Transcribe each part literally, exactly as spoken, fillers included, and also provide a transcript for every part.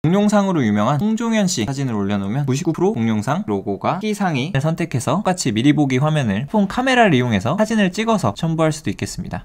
공룡상으로 유명한 홍종현씨 사진을 올려놓으면 구십구 퍼센트 공룡상 로고가 토끼상을 선택해서 똑같이 미리 보기 화면을 폰 카메라를 이용해서 사진을 찍어서 첨부할 수도 있겠습니다.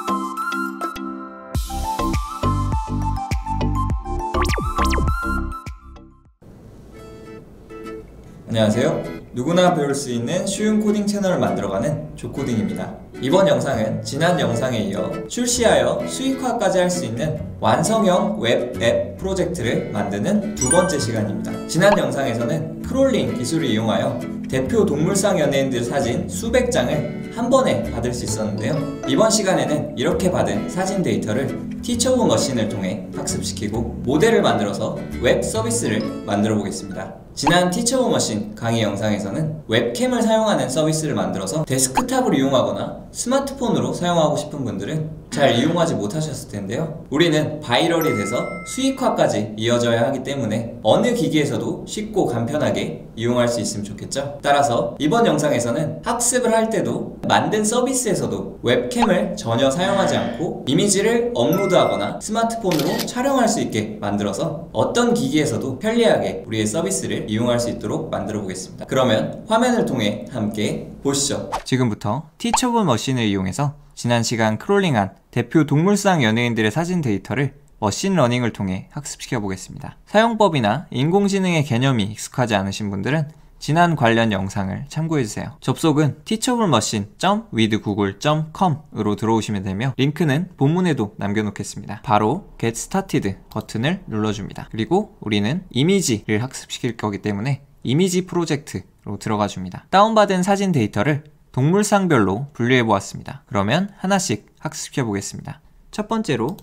안녕하세요. 누구나 배울 수 있는 쉬운 코딩 채널을 만들어가는 조코딩입니다. 이번 영상은 지난 영상에 이어 출시하여 수익화까지 할 수 있는 완성형 웹 앱 프로젝트를 만드는 두 번째 시간입니다. 지난 영상에서는 크롤링 기술을 이용하여 대표 동물상 연예인들 사진 수백 장을 한 번에 받을 수 있었는데요. 이번 시간에는 이렇게 받은 사진 데이터를 티처 오브 머신을 통해 학습시키고 모델을 만들어서 웹 서비스를 만들어 보겠습니다. 지난 티처 오브 머신 강의 영상에서는 웹캠을 사용하는 서비스를 만들어서 데스크탑을 이용하거나 스마트폰으로 사용하고 싶은 분들은 잘 이용하지 못하셨을 텐데요. 우리는 바이럴이 돼서 수익화까지 이어져야 하기 때문에 어느 기기에서도 쉽고 간편하게 이용할 수 있으면 좋겠죠. 따라서 이번 영상에서는 학습을 할 때도 만든 서비스에서도 웹캠을 전혀 사용하지 않고 이미지를 업로드하거나 스마트폰으로 촬영할 수 있게 만들어서 어떤 기기에서도 편리하게 우리의 서비스를 이용할 수 있도록 만들어 보겠습니다. 그러면 화면을 통해 함께 보시죠. 지금부터 티처 오브 머신을 이용해서 지난 시간 크롤링한 대표 동물상 연예인들의 사진 데이터를 머신러닝을 통해 학습시켜 보겠습니다. 사용법이나 인공지능의 개념이 익숙하지 않으신 분들은 지난 관련 영상을 참고해주세요. 접속은 티처 오브 머신 닷 위드 구글 닷 컴으로 들어오시면 되며 링크는 본문에도 남겨놓겠습니다. 바로 Get Started 버튼을 눌러줍니다. 그리고 우리는 이미지를 학습시킬 거기 때문에 이미지 프로젝트로 들어가 줍니다. 다운받은 사진 데이터를 동물상별로 분류해 보았습니다. 그러면 하나씩 학습시켜 보겠습니다. 첫 번째로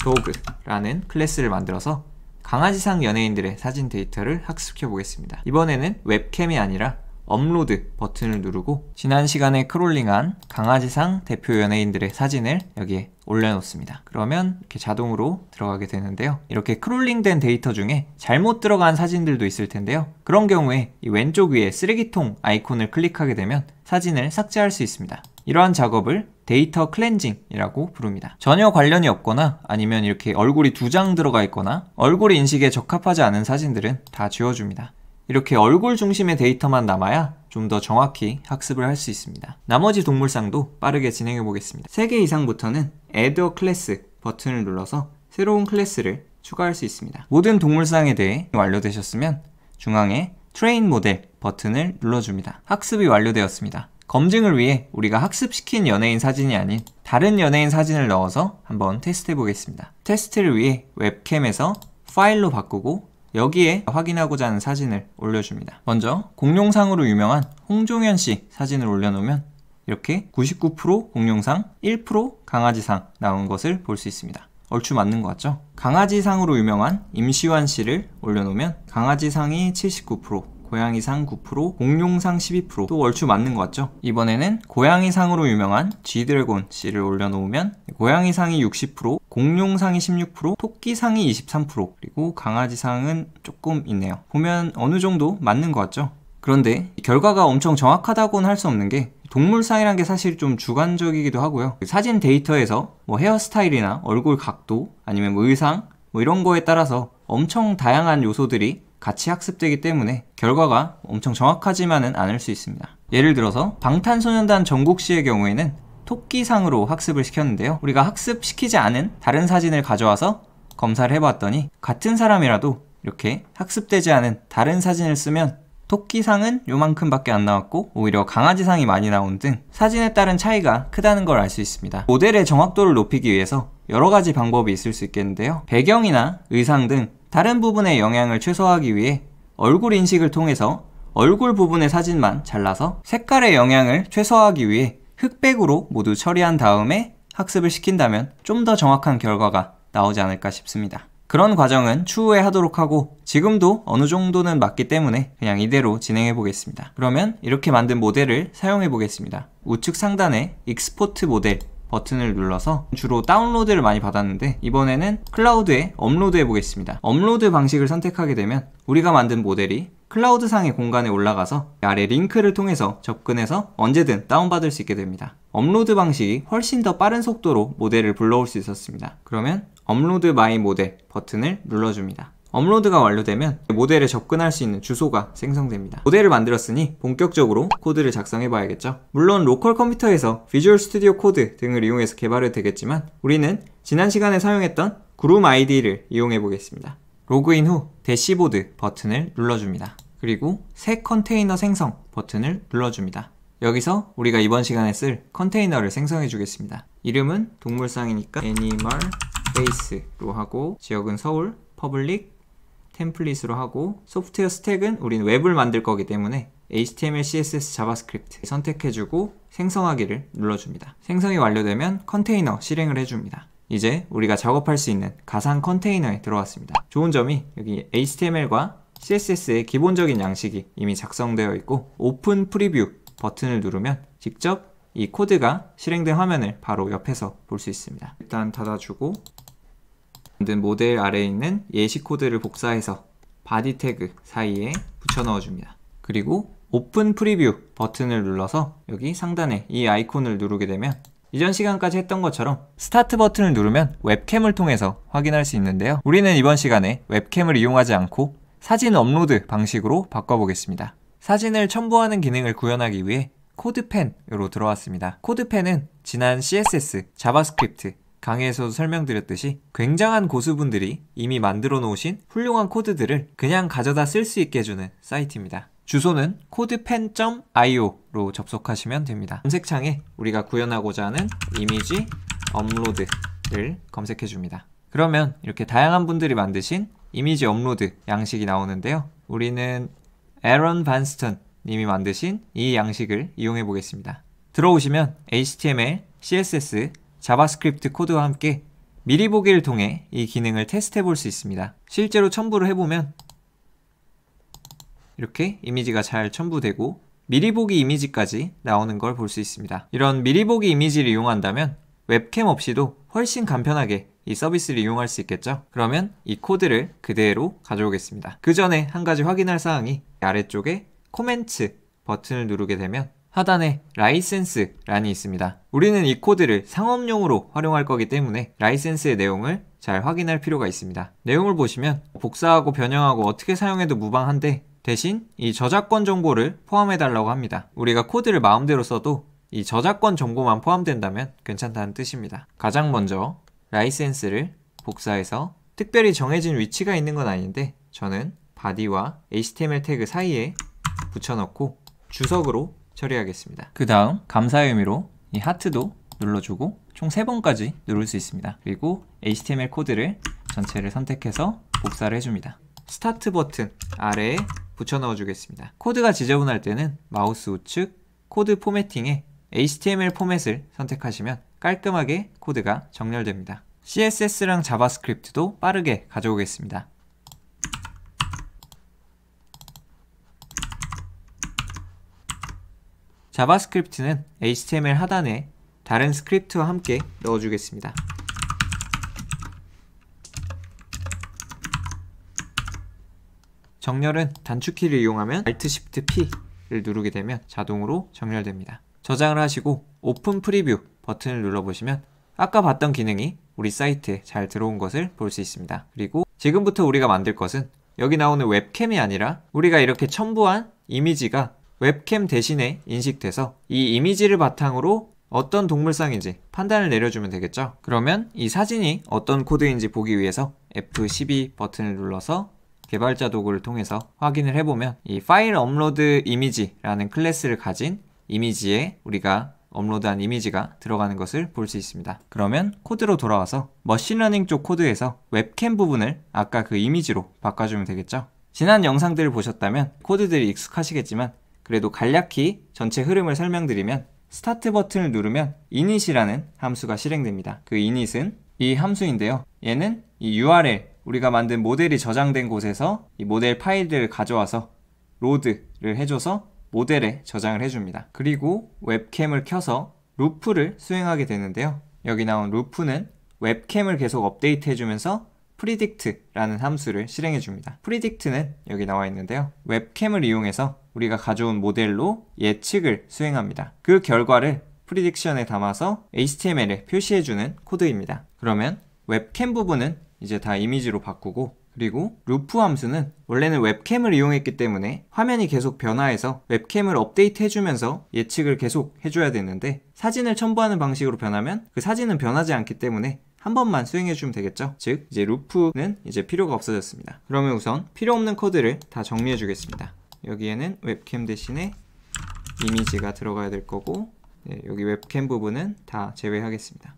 도그라는 클래스를 만들어서 강아지상 연예인들의 사진 데이터를 학습시켜 보겠습니다. 이번에는 웹캠이 아니라 업로드 버튼을 누르고 지난 시간에 크롤링한 강아지상 대표 연예인들의 사진을 여기에 올려놓습니다. 그러면 이렇게 자동으로 들어가게 되는데요. 이렇게 크롤링된 데이터 중에 잘못 들어간 사진들도 있을 텐데요. 그런 경우에 이 왼쪽 위에 쓰레기통 아이콘을 클릭하게 되면 사진을 삭제할 수 있습니다. 이러한 작업을 데이터 클렌징이라고 부릅니다. 전혀 관련이 없거나 아니면 이렇게 얼굴이 두 장 들어가 있거나 얼굴 인식에 적합하지 않은 사진들은 다 지워줍니다. 이렇게 얼굴 중심의 데이터만 남아야 좀 더 정확히 학습을 할 수 있습니다. 나머지 동물상도 빠르게 진행해 보겠습니다. 세 개 이상부터는 Add a Class 버튼을 눌러서 새로운 클래스를 추가할 수 있습니다. 모든 동물상에 대해 완료되셨으면 중앙에 Train Model 버튼을 눌러줍니다. 학습이 완료되었습니다. 검증을 위해 우리가 학습시킨 연예인 사진이 아닌 다른 연예인 사진을 넣어서 한번 테스트 해보겠습니다. 테스트를 위해 웹캠에서 파일로 바꾸고 여기에 확인하고자 하는 사진을 올려줍니다. 먼저 공룡상으로 유명한 홍종현씨 사진을 올려놓으면 이렇게 구십구 퍼센트 공룡상, 일 퍼센트 강아지상 나온 것을 볼 수 있습니다. 얼추 맞는 것 같죠? 강아지상으로 유명한 임시완씨를 올려놓으면 강아지상이 칠십구 퍼센트, 고양이상 구 퍼센트, 공룡상 십이 퍼센트 또 얼추 맞는 것 같죠? 이번에는 고양이상으로 유명한 G드래곤 씨를 올려놓으면 고양이상이 육십 퍼센트, 공룡상이 십육 퍼센트, 토끼상이 이십삼 퍼센트 그리고 강아지상은 조금 있네요. 보면 어느 정도 맞는 것 같죠? 그런데 결과가 엄청 정확하다고는 할 수 없는 게 동물상이란 게 사실 좀 주관적이기도 하고요. 사진 데이터에서 뭐 헤어스타일이나 얼굴 각도 아니면 뭐 의상 뭐 이런 거에 따라서 엄청 다양한 요소들이 같이 학습되기 때문에 결과가 엄청 정확하지만은 않을 수 있습니다. 예를 들어서 방탄소년단 정국씨의 경우에는 토끼상으로 학습을 시켰는데요. 우리가 학습시키지 않은 다른 사진을 가져와서 검사를 해봤더니 같은 사람이라도 이렇게 학습되지 않은 다른 사진을 쓰면 토끼상은 요만큼 밖에 안 나왔고 오히려 강아지상이 많이 나온 등 사진에 따른 차이가 크다는 걸 알 수 있습니다. 모델의 정확도를 높이기 위해서 여러 가지 방법이 있을 수 있겠는데요. 배경이나 의상 등 다른 부분의 영향을 최소화하기 위해 얼굴 인식을 통해서 얼굴 부분의 사진만 잘라서 색깔의 영향을 최소화하기 위해 흑백으로 모두 처리한 다음에 학습을 시킨다면 좀 더 정확한 결과가 나오지 않을까 싶습니다. 그런 과정은 추후에 하도록 하고 지금도 어느 정도는 맞기 때문에 그냥 이대로 진행해 보겠습니다. 그러면 이렇게 만든 모델을 사용해 보겠습니다. 우측 상단에 익스포트 모델 버튼을 눌러서 주로 다운로드를 많이 받았는데 이번에는 클라우드에 업로드 해보겠습니다. 업로드 방식을 선택하게 되면 우리가 만든 모델이 클라우드상의 공간에 올라가서 아래 링크를 통해서 접근해서 언제든 다운받을 수 있게 됩니다. 업로드 방식이 훨씬 더 빠른 속도로 모델을 불러올 수 있었습니다. 그러면 업로드 마이 모델 버튼을 눌러줍니다. 업로드가 완료되면 모델에 접근할 수 있는 주소가 생성됩니다. 모델을 만들었으니 본격적으로 코드를 작성해 봐야겠죠. 물론 로컬 컴퓨터에서 비주얼 스튜디오 코드 등을 이용해서 개발해도 되겠지만 우리는 지난 시간에 사용했던 그룹 아이디를 이용해 보겠습니다. 로그인 후 대시보드 버튼을 눌러줍니다. 그리고 새 컨테이너 생성 버튼을 눌러줍니다. 여기서 우리가 이번 시간에 쓸 컨테이너를 생성해 주겠습니다. 이름은 동물상이니까 애니멀 베이스로 하고, 지역은 서울, 퍼블릭, 템플릿으로 하고, 소프트웨어 스택은 우린 웹을 만들 거기 때문에 에이치티엠엘, 씨에스에스, 자바스크립트 선택해주고 생성하기를 눌러줍니다. 생성이 완료되면 컨테이너 실행을 해줍니다. 이제 우리가 작업할 수 있는 가상 컨테이너에 들어왔습니다. 좋은 점이 여기 에이치티엠엘과 씨에스에스의 기본적인 양식이 이미 작성되어 있고, 오픈 프리뷰 버튼을 누르면 직접 이 코드가 실행된 화면을 바로 옆에서 볼 수 있습니다. 일단 닫아주고 만든 모델 아래에 있는 예시 코드를 복사해서 바디 태그 사이에 붙여 넣어줍니다. 그리고 오픈 프리뷰 버튼을 눌러서 여기 상단에 이 아이콘을 누르게 되면 이전 시간까지 했던 것처럼 스타트 버튼을 누르면 웹캠을 통해서 확인할 수 있는데요. 우리는 이번 시간에 웹캠을 이용하지 않고 사진 업로드 방식으로 바꿔보겠습니다. 사진을 첨부하는 기능을 구현하기 위해 코드펜으로 들어왔습니다. 코드펜은 지난 씨에스에스, 자바스크립트 강의에서도 설명드렸듯이 굉장한 고수분들이 이미 만들어 놓으신 훌륭한 코드들을 그냥 가져다 쓸 수 있게 해주는 사이트입니다. 주소는 코드펜 닷 아이오로 접속하시면 됩니다. 검색창에 우리가 구현하고자 하는 이미지 업로드를 검색해 줍니다. 그러면 이렇게 다양한 분들이 만드신 이미지 업로드 양식이 나오는데요. 우리는 에런 반스턴 님이 만드신 이 양식을 이용해 보겠습니다. 들어오시면 에이치티엠엘, 씨에스에스, 자바스크립트 코드와 함께 미리 보기를 통해 이 기능을 테스트해 볼 수 있습니다. 실제로 첨부를 해보면 이렇게 이미지가 잘 첨부되고 미리 보기 이미지까지 나오는 걸 볼 수 있습니다. 이런 미리 보기 이미지를 이용한다면 웹캠 없이도 훨씬 간편하게 이 서비스를 이용할 수 있겠죠? 그러면 이 코드를 그대로 가져오겠습니다. 그 전에 한 가지 확인할 사항이 아래쪽에 코멘트 버튼을 누르게 되면 하단에 라이센스 란이 있습니다. 우리는 이 코드를 상업용으로 활용할 거기 때문에 라이센스의 내용을 잘 확인할 필요가 있습니다. 내용을 보시면 복사하고 변형하고 어떻게 사용해도 무방한데 대신 이 저작권 정보를 포함해 달라고 합니다. 우리가 코드를 마음대로 써도 이 저작권 정보만 포함된다면 괜찮다는 뜻입니다. 가장 먼저 라이센스를 복사해서 특별히 정해진 위치가 있는 건 아닌데 저는 바디와 에이치티엠엘 태그 사이에 붙여넣고 주석으로 처리하겠습니다. 그 다음 감사의 의미로 이 하트도 눌러주고 총 세 번까지 누를 수 있습니다. 그리고 에이치티엠엘 코드를 전체를 선택해서 복사를 해줍니다. 스타트 버튼 아래에 붙여 넣어주겠습니다. 코드가 지저분할 때는 마우스 우측 코드 포매팅에 에이치티엠엘 포맷을 선택하시면 깔끔하게 코드가 정렬됩니다. 씨에스에스랑 자바스크립트도 빠르게 가져오겠습니다. 자바스크립트는 에이치티엠엘 하단에 다른 스크립트와 함께 넣어주겠습니다. 정렬은 단축키를 이용하면 알트 쉬프트 피를 누르게 되면 자동으로 정렬됩니다. 저장을 하시고 오픈 프리뷰 버튼을 눌러보시면 아까 봤던 기능이 우리 사이트에 잘 들어온 것을 볼 수 있습니다. 그리고 지금부터 우리가 만들 것은 여기 나오는 웹캠이 아니라 우리가 이렇게 첨부한 이미지가 웹캠 대신에 인식돼서 이 이미지를 바탕으로 어떤 동물상인지 판단을 내려주면 되겠죠. 그러면 이 사진이 어떤 코드인지 보기 위해서 에프 십이 버튼을 눌러서 개발자 도구를 통해서 확인을 해보면 이 파일 업로드 이미지라는 클래스를 가진 이미지에 우리가 업로드한 이미지가 들어가는 것을 볼 수 있습니다. 그러면 코드로 돌아와서 머신러닝 쪽 코드에서 웹캠 부분을 아까 그 이미지로 바꿔주면 되겠죠. 지난 영상들을 보셨다면 코드들이 익숙하시겠지만 그래도 간략히 전체 흐름을 설명드리면 스타트 버튼을 누르면 init이라는 함수가 실행됩니다. 그 init은 이 함수인데요. 얘는 이 유알엘, 우리가 만든 모델이 저장된 곳에서 이 모델 파일들을 가져와서 로드를 해줘서 모델에 저장을 해줍니다. 그리고 웹캠을 켜서 루프를 수행하게 되는데요. 여기 나온 루프는 웹캠을 계속 업데이트 해주면서 predict라는 함수를 실행해줍니다. predict는 여기 나와 있는데요. 웹캠을 이용해서 우리가 가져온 모델로 예측을 수행합니다. 그 결과를 prediction에 담아서 에이치티엠엘에 표시해주는 코드입니다. 그러면 웹캠 부분은 이제 다 이미지로 바꾸고 그리고 루프 함수는 원래는 웹캠을 이용했기 때문에 화면이 계속 변화해서 웹캠을 업데이트 해주면서 예측을 계속 해줘야 되는데, 사진을 첨부하는 방식으로 변하면 그 사진은 변하지 않기 때문에 한 번만 수행해주면 되겠죠. 즉 이제 루프는 이제 필요가 없어졌습니다. 그러면 우선 필요 없는 코드를 다 정리해 주겠습니다. 여기에는 웹캠 대신에 이미지가 들어가야 될 거고, 네, 여기 웹캠 부분은 다 제외하겠습니다.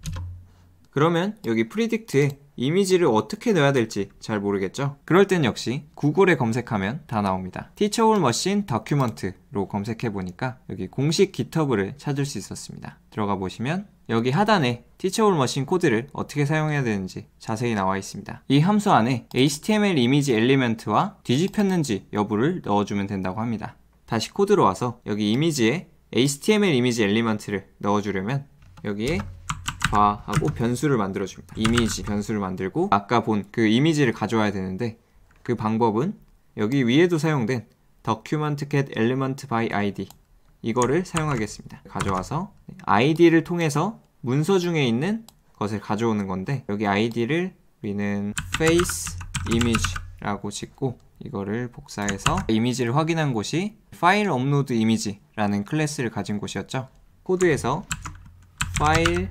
그러면 여기 프리딕트에 이미지를 어떻게 넣어야 될지 잘 모르겠죠? 그럴 땐 역시 구글에 검색하면 다 나옵니다. Teachable Machine Document로 검색해보니까 여기 공식 깃허브를 찾을 수 있었습니다. 들어가 보시면 여기 하단에 Teachable Machine 코드를 어떻게 사용해야 되는지 자세히 나와 있습니다. 이 함수 안에 에이치티엠엘 이미지 엘리먼트와 뒤집혔는지 여부를 넣어주면 된다고 합니다. 다시 코드로 와서 여기 이미지에 에이치티엠엘 이미지 엘리먼트를 넣어주려면 여기에 하고 변수를 만들어줍니다. 이미지 변수를 만들고 아까 본 그 이미지를 가져와야 되는데, 그 방법은 여기 위에도 사용된 document get element by 아이디 이거를 사용하겠습니다. 가져와서 아이디를 통해서 문서 중에 있는 것을 가져오는 건데, 여기 아이디를 우리는 face image 라고 짓고 이거를 복사해서 이미지를 확인한 곳이 파일 업로드 이미지라는 클래스를 가진 곳이었죠. 코드에서 파일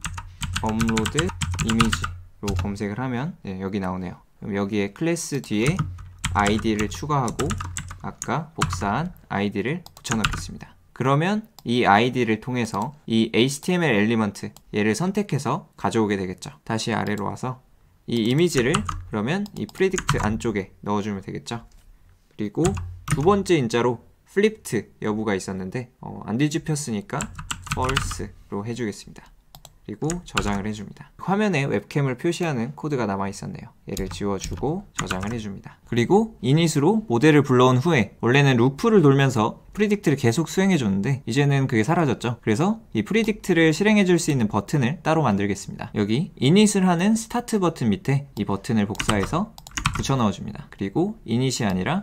업로드 이미지로 검색을 하면 네, 여기 나오네요. 그럼 여기에 클래스 뒤에 아이디를 추가하고 아까 복사한 아이디를 붙여넣겠습니다. 그러면 이 아이디를 통해서 이 에이치티엠엘 엘리먼트 얘를 선택해서 가져오게 되겠죠. 다시 아래로 와서 이 이미지를 그러면 이 프리딕트 안쪽에 넣어주면 되겠죠. 그리고 두 번째 인자로 flipped 여부가 있었는데 어, 안 뒤집혔으니까 false로 해주겠습니다. 그리고 저장을 해줍니다. 화면에 웹캠을 표시하는 코드가 남아 있었네요. 얘를 지워주고 저장을 해줍니다. 그리고 이닛으로 모델을 불러온 후에 원래는 루프를 돌면서 프리딕트를 계속 수행해줬는데 이제는 그게 사라졌죠. 그래서 이 프리딕트를 실행해줄 수 있는 버튼을 따로 만들겠습니다. 여기 이닛을 하는 스타트 버튼 밑에 이 버튼을 복사해서 붙여 넣어줍니다. 그리고 이닛이 아니라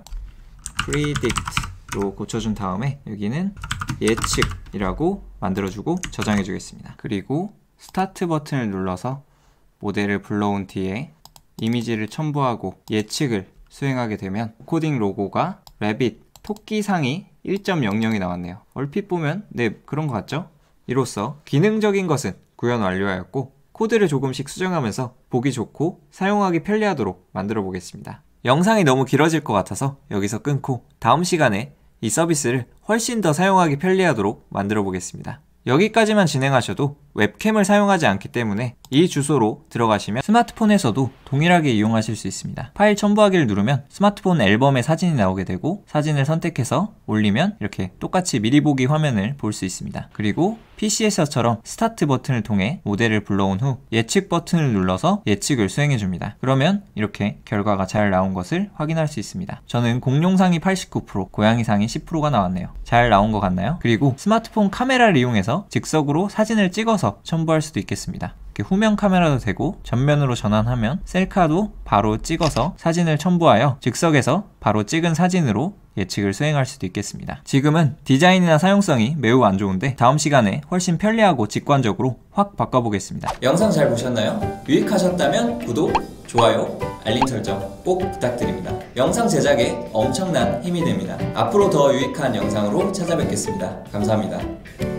predict로 고쳐준 다음에 여기는 예측이라고 만들어주고 저장해주겠습니다. 그리고 스타트 버튼을 눌러서 모델을 불러온 뒤에 이미지를 첨부하고 예측을 수행하게 되면 코딩 로고가 래빗 토끼상이 일 점 영영이 나왔네요. 얼핏 보면 네 그런 것 같죠? 이로써 기능적인 것은 구현 완료하였고 코드를 조금씩 수정하면서 보기 좋고 사용하기 편리하도록 만들어 보겠습니다. 영상이 너무 길어질 것 같아서 여기서 끊고 다음 시간에 이 서비스를 훨씬 더 사용하기 편리하도록 만들어 보겠습니다. 여기까지만 진행하셔도 웹캠을 사용하지 않기 때문에 이 주소로 들어가시면 스마트폰에서도 동일하게 이용하실 수 있습니다. 파일 첨부하기를 누르면 스마트폰 앨범에 사진이 나오게 되고 사진을 선택해서 올리면 이렇게 똑같이 미리 보기 화면을 볼 수 있습니다. 그리고 피시에서처럼 스타트 버튼을 통해 모델을 불러온 후 예측 버튼을 눌러서 예측을 수행해줍니다. 그러면 이렇게 결과가 잘 나온 것을 확인할 수 있습니다. 저는 공룡상이 팔십구 퍼센트, 고양이상이 십 퍼센트가 나왔네요. 잘 나온 것 같나요? 그리고 스마트폰 카메라를 이용해서 즉석으로 사진을 찍어서 첨부할 수도 있겠습니다. 후면 카메라도 되고 전면으로 전환하면 셀카도 바로 찍어서 사진을 첨부하여 즉석에서 바로 찍은 사진으로 예측을 수행할 수도 있겠습니다. 지금은 디자인이나 사용성이 매우 안 좋은데 다음 시간에 훨씬 편리하고 직관적으로 확 바꿔보겠습니다. 영상 잘 보셨나요? 유익하셨다면 구독, 좋아요, 알림 설정 꼭 부탁드립니다. 영상 제작에 엄청난 힘이 됩니다. 앞으로 더 유익한 영상으로 찾아뵙겠습니다. 감사합니다.